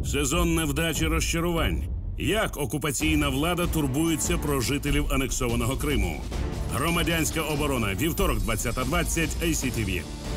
Сезон невдач і розчарувань. Як окупаційна влада турбується про жителів анексованого Криму? Громадянська оборона. Вівторок, 20:20, ICTV.